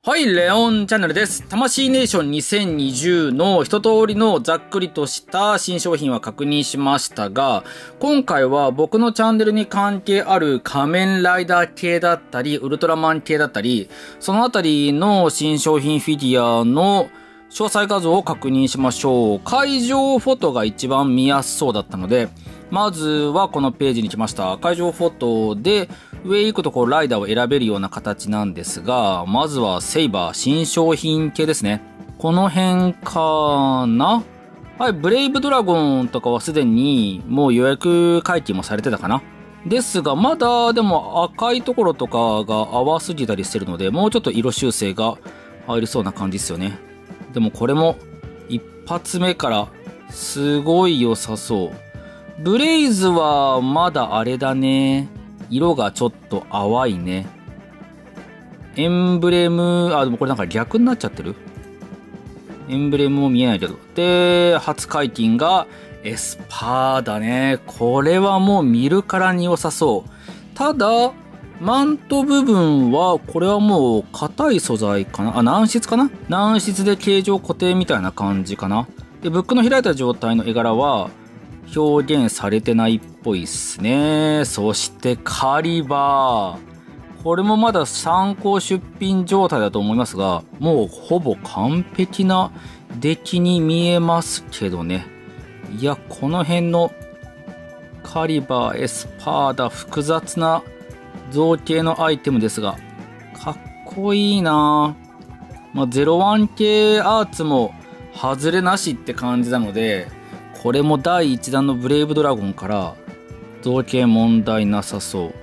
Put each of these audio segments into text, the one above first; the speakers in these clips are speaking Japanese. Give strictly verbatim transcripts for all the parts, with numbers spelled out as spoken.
はい、レオンチャンネルです。魂ネーションにせんにじゅうの一通りのざっくりとした新商品は確認しましたが、今回は僕のチャンネルに関係ある仮面ライダー系だったり、ウルトラマン系だったり、そのあたりの新商品フィギュアの詳細画像を確認しましょう。会場フォトが一番見やすそうだったので、まずはこのページに来ました。会場フォトで上行くとこうライダーを選べるような形なんですが、まずはセイバー新商品系ですね。この辺かな？はい、ブレイブドラゴンとかはすでにもう予約解禁もされてたかな？ですが、まだでも赤いところとかが淡すぎたりしてるので、もうちょっと色修正が入りそうな感じですよね。でもこれも一発目からすごい良さそう。ブレイズはまだあれだね。色がちょっと淡いね。エンブレム、あ、でもこれなんか逆になっちゃってる？エンブレムも見えないけど。で、初解禁がエスパーだね。これはもう見るからに良さそう。ただ、マント部分は、これはもう硬い素材かなあ、軟質かな軟質で形状固定みたいな感じかな。で、ブックの開いた状態の絵柄は、表現されてないっぽいっすね。そしてカリバー。これもまだ参考出品状態だと思いますが、もうほぼ完璧な出来に見えますけどね。いや、この辺のカリバー、エスパーダ、複雑な造形のアイテムですが、かっこいいなぁ。まあ、ゼロワン系アーツも外れなしって感じなので、これもだいいちだんのブレイブドラゴンから造形問題なさそう。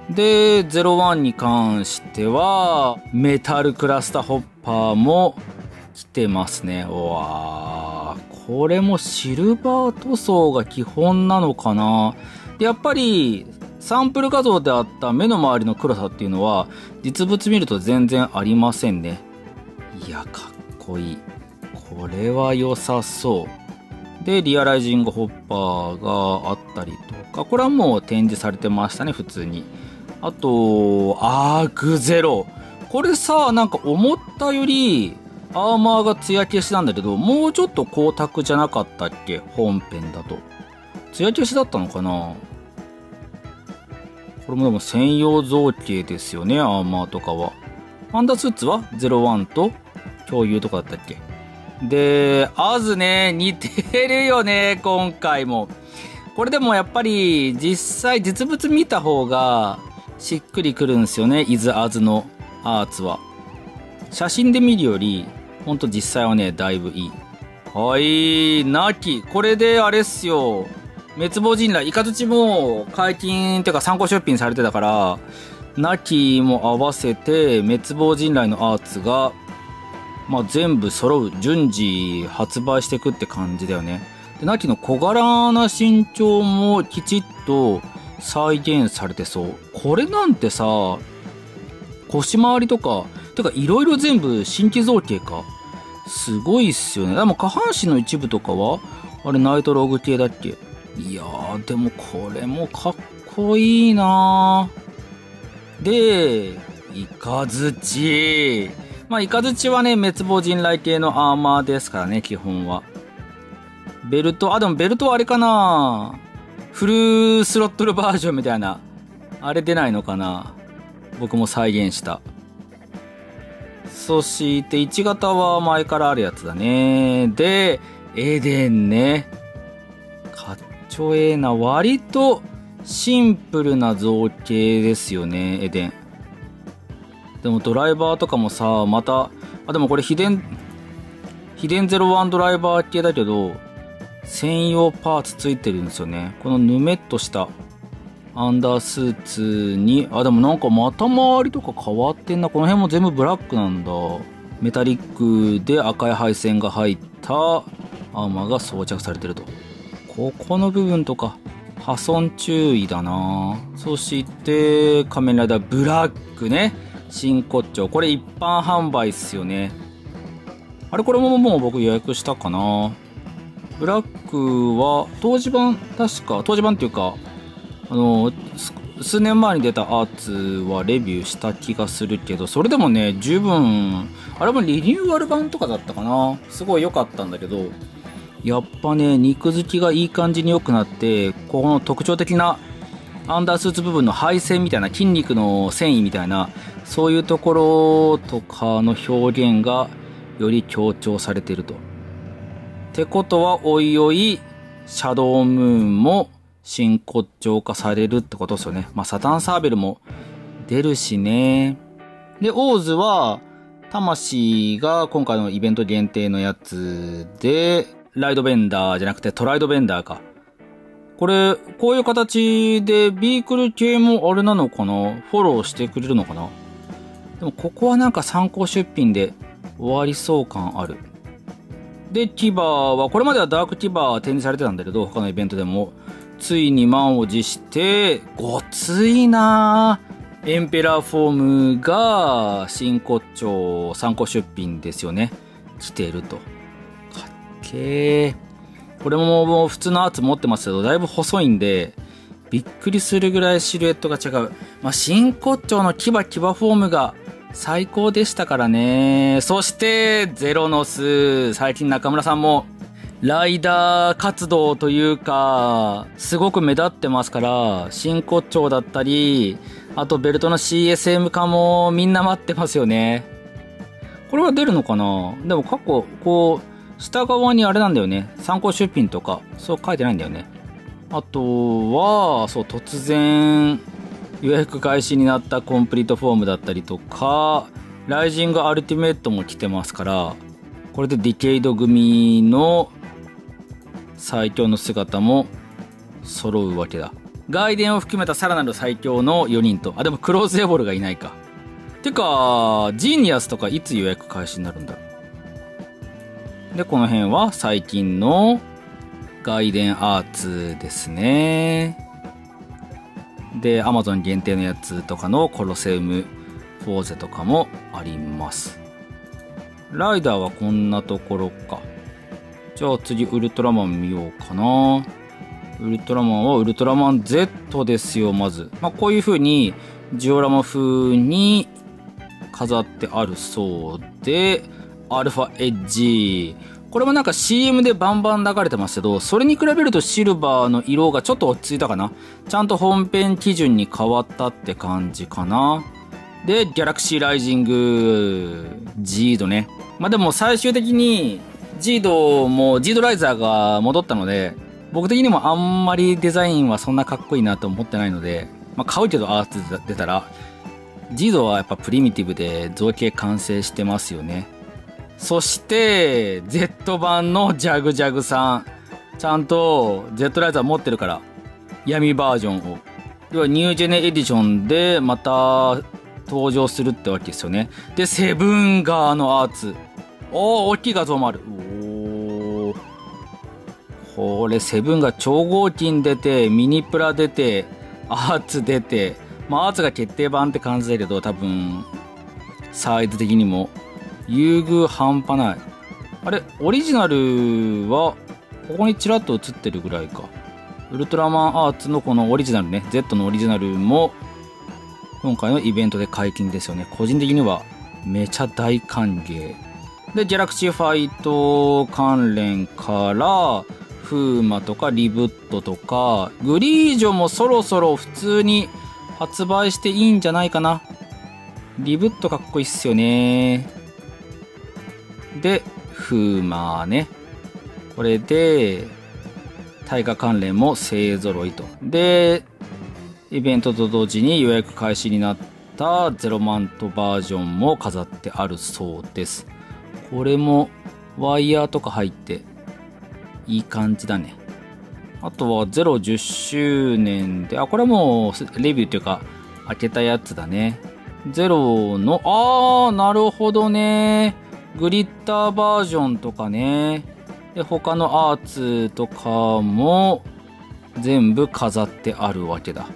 で、ゼロワンに関してはメタルクラスターホッパーも来てますね。うわー、これもシルバー塗装が基本なのかな。で、やっぱりサンプル画像であった目の周りの黒さっていうのは実物見ると全然ありませんね。いや、かっこいい。これは良さそう。で、リアライジングホッパーがあったりとか、これはもう展示されてましたね、普通に。あと、アークゼロ。これさ、なんか思ったより、アーマーが艶消しなんだけど、もうちょっと光沢じゃなかったっけ？本編だと。艶消しだったのかな？これもでも専用造形ですよね、アーマーとかは。パンダスーツはゼロワンと共有とかだったっけ？で、アズね、似てるよね、今回も。これでもやっぱり、実際、実物見た方が、しっくりくるんですよね、イズアズのアーツは。写真で見るより、ほんと実際はね、だいぶいい。はい、ナキ。これで、あれっすよ。滅亡人雷、イカズチも解禁っていうか参考出品されてたから、ナキも合わせて、滅亡人雷のアーツが、まあ、全部揃う、順次発売していくって感じだよね。で、ナキの小柄な身長もきちっと再現されてそう。これなんてさ、腰回りとか、てかいろいろ全部新規造形か。すごいっすよね。でも下半身の一部とかは、あれナイトログ系だっけ？いやー、でもこれもかっこいいなー。で、イカズチ。まあ、イカズチはね、滅亡人雷系のアーマーですからね、基本は。ベルト、あ、でもベルトはあれかな？フルスロットルバージョンみたいな。あれ出ないのかな？僕も再現した。そして、いち型は前からあるやつだね。で、エデンね。かっちょええな。割とシンプルな造形ですよね、エデン。でもドライバーとかもさ、また、あ、でもこれ秘伝、秘伝ゼロワンドライバー系だけど、専用パーツついてるんですよね。このぬめっとしたアンダースーツに、あ、でもなんか股周りとか変わってんな。この辺も全部ブラックなんだ。メタリックで赤い配線が入ったアーマーが装着されてると。ここの部分とか、破損注意だな。そして、仮面ライダーブラックね。真骨頂。これ一般販売っすよね。あれこれももう僕予約したかな。ブラックは、当時版、確か、当時版っていうか、あの、 数年前に出たアーツはレビューした気がするけど、それでもね、十分、あれもリニューアル版とかだったかな。すごい良かったんだけど、やっぱね、肉付きがいい感じに良くなって、この特徴的なアンダースーツ部分の配線みたいな筋肉の繊維みたいな、そういうところとかの表現がより強調されていると。ってことは、おいおい、シャドウムーンも真骨頂化されるってことですよね。まあ、サタンサーベルも出るしね。で、オーズは、魂が今回のイベント限定のやつで、ライドベンダーじゃなくてトライドベンダーか。これ、こういう形でビークル系もあれなのかな？フォローしてくれるのかな？でもここはなんか参考出品で終わりそう感ある。で、キバーは、これまではダークキバー展示されてたんだけど、他のイベントでも、ついに満を持して、ごついなぁ。エンペラーフォームが真骨頂参考出品ですよね。来てると。かっけー。これももう普通のアーツ持ってますけど、だいぶ細いんで、びっくりするぐらいシルエットが違う。まあ、真骨頂のキバキバフォームが最高でしたからね。そして、ゼロノス。最近中村さんも、ライダー活動というか、すごく目立ってますから、真骨頂だったり、あとベルトの シーエスエム 化もみんな待ってますよね。これは出るのかな？でも過去、こう、下側にあれなんだよね。参考出品とか、そう書いてないんだよね。あとは、そう、突然、予約開始になったコンプリートフォームだったりとか、ライジングアルティメットも来てますから、これでディケイド組の最強の姿も揃うわけだ。外伝を含めたさらなる最強のよにんと、あ、でもクローズエボルがいないか。てか、ジーニアスとかいつ予約開始になるんだろう。で、この辺は最近の外伝アーツですね。で、アマゾン限定のやつとかのコロセウムフォーゼとかもあります。ライダーはこんなところか。じゃあ次ウルトラマン見ようかな。ウルトラマンはウルトラマン Z ですよ、まず。まあ、こういう風にジオラマ風に飾ってあるそうで、アルファエッジ。これもなんか シーエム でバンバン流れてますけど、それに比べるとシルバーの色がちょっと落ち着いたかな。ちゃんと本編基準に変わったって感じかな。で、ギャラクシーライジング、ジードね。まあ、でも最終的に、ジードも、ジードライザーが戻ったので、僕的にもあんまりデザインはそんなかっこいいなと思ってないので、まあ、買うけどアーツ出たら、ジードはやっぱプリミティブで造形完成してますよね。そして、Z 版のジャグジャグさん。ちゃんと Z ライザー持ってるから、闇バージョンを。要はニュージェネエディションでまた登場するってわけですよね。で、セブンガーのアーツ。おー、大きい画像もある。おー。これ、セブンガー超合金出て、ミニプラ出て、アーツ出て、まあアーツが決定版って感じだけど、多分、サイズ的にも。優遇半端ない。あれ、オリジナルは、ここにちらっと映ってるぐらいか。ウルトラマンアーツのこのオリジナルね、Z のオリジナルも、今回のイベントで解禁ですよね。個人的には、めちゃ大歓迎。で、ギャラクシーファイト関連から、フーマとかリブットとか、グリージョもそろそろ普通に発売していいんじゃないかな。リブットかっこいいっすよね。で、フーマーね。これで、大河関連も勢揃いと。で、イベントと同時に予約開始になったゼロマントバージョンも飾ってあるそうです。これもワイヤーとか入っていい感じだね。あとはゼロじゅっしゅうねんで、あ、これはもうレビューっていうか開けたやつだね。ゼロの、あー、なるほどね。グリッターバージョンとかね。で、他のアーツとかも全部飾ってあるわけだ。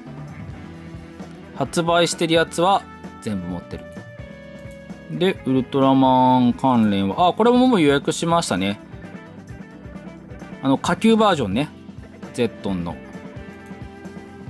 発売してるやつは全部持ってる。で、ウルトラマン関連は、あ、これももう予約しましたね。あの、下級バージョンね。ゼットンの。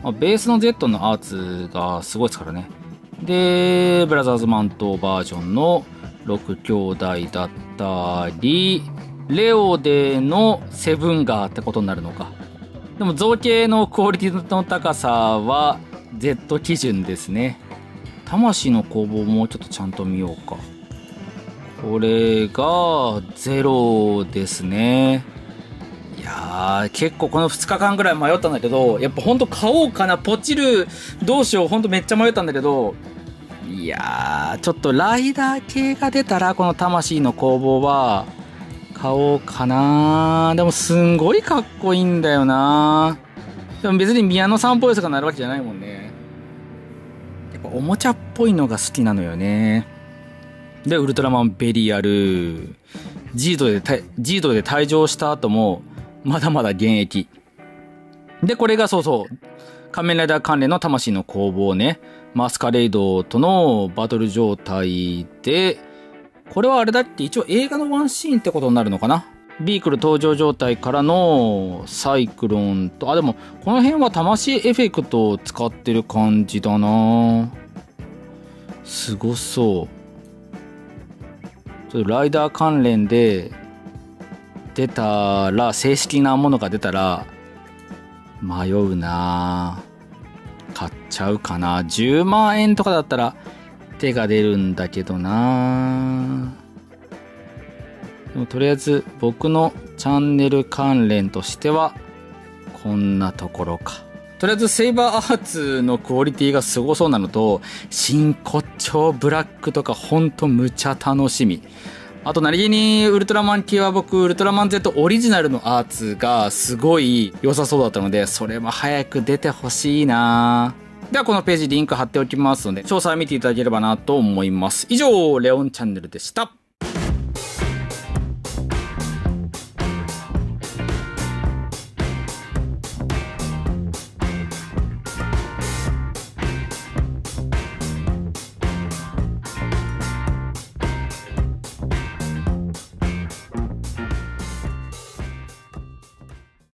まあ、ベースの Z のアーツがすごいですからね。で、ブラザーズマントバージョンのろく兄弟だったり、レオでのセブンガーってことになるのか。でも造形のクオリティの高さは Z 基準ですね。魂の攻防もうちょっとちゃんと見ようか。これがゼロですね。いやー、結構このふつかかんぐらい迷ったんだけど、やっぱほんと買おうかな、ポチる、どうしよう、ほんとめっちゃ迷ったんだけど、いやー、ちょっとライダー系が出たら、この魂の攻防は、買おうかな。でもすんごいかっこいいんだよな。でも別に宮野さんっぽいやつがなるわけじゃないもんね。やっぱおもちゃっぽいのが好きなのよね。で、ウルトラマンベリアル。ジードで、ジードで退場した後も、まだまだ現役。で、これがそうそう、仮面ライダー関連の魂の攻防ね。マスカレイドとのバトル状態で、これはあれだって一応映画のワンシーンってことになるのかな。ビークル登場状態からのサイクロンと、あ、でもこの辺は魂エフェクトを使ってる感じだな。すごそう。ちょっとライダー関連で出たら、正式なものが出たら迷うな。買っちゃうかな。じゅうまんえんとかだったら手が出るんだけどな。でもとりあえず僕のチャンネル関連としてはこんなところか。とりあえずセイバーアーツのクオリティがすごそうなのと、真骨頂ブラックとかほんとむちゃ楽しみ。あと何気にウルトラマン系は僕ウルトラマン Z オリジナルのアーツがすごい良さそうだったので、それも早く出てほしいな。ではこのページリンク貼っておきますので詳細見ていただければなと思います。以上レオンチャンネルでした。